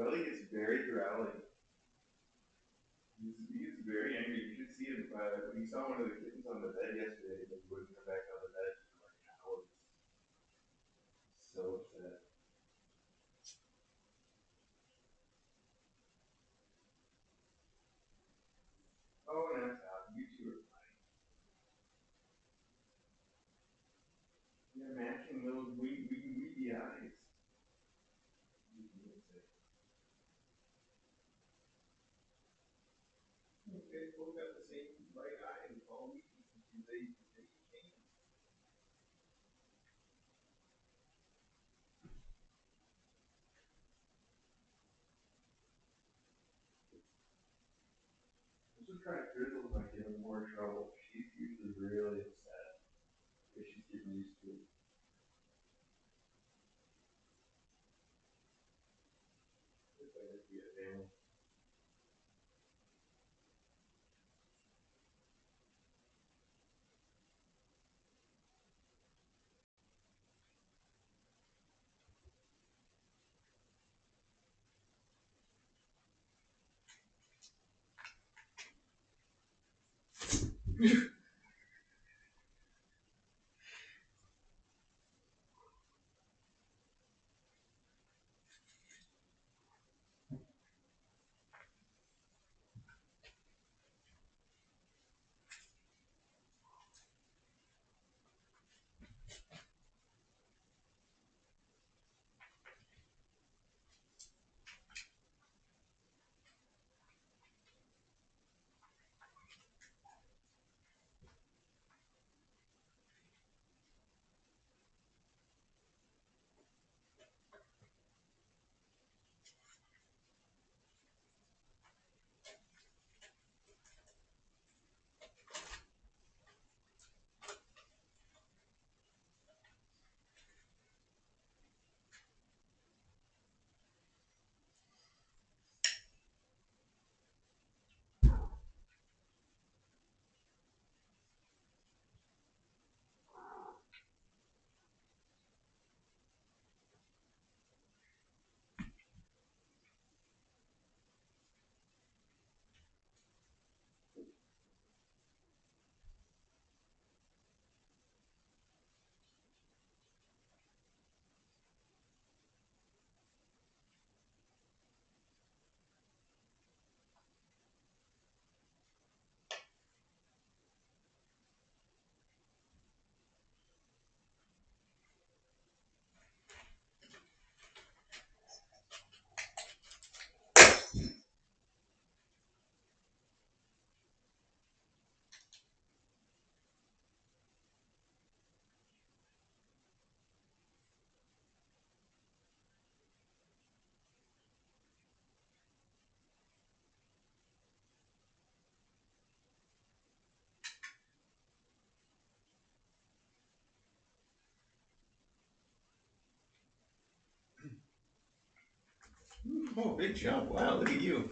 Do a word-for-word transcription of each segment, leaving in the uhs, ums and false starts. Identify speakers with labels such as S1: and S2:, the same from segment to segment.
S1: Well, he gets very growly. He's, he's very angry. You should see him. Uh, we saw one of the kittens on the bed yesterday, but he wouldn't come back on the bed for like hours. So upset. Oh, and that's how you two are funny. You're matching those wee, wee, weedy eyes. You can say, they both got the same right eye and call me. They, they can't. I'm just trying to Grizzle might get in more trouble. She's usually really upset because she's getting used to it. It's like to be a family. Oh, big jump. Wow, look at you.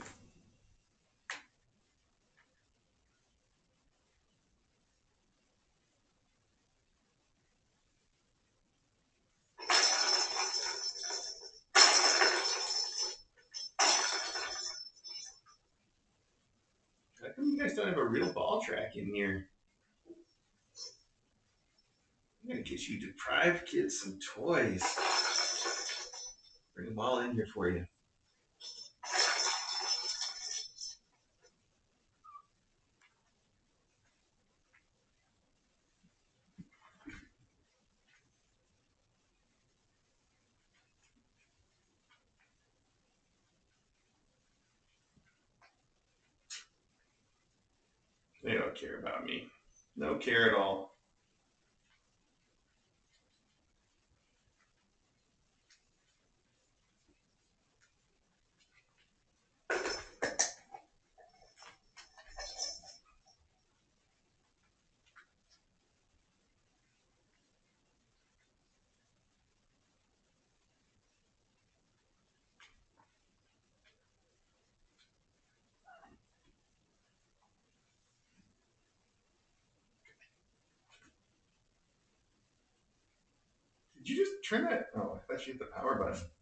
S1: How come you guys don't have a real ball track in here? I'm gonna get you deprived kids some toys. Bring them all in here for you. They don't care about me. No care at all. Did you just turn that? Oh, I thought you hit the power button.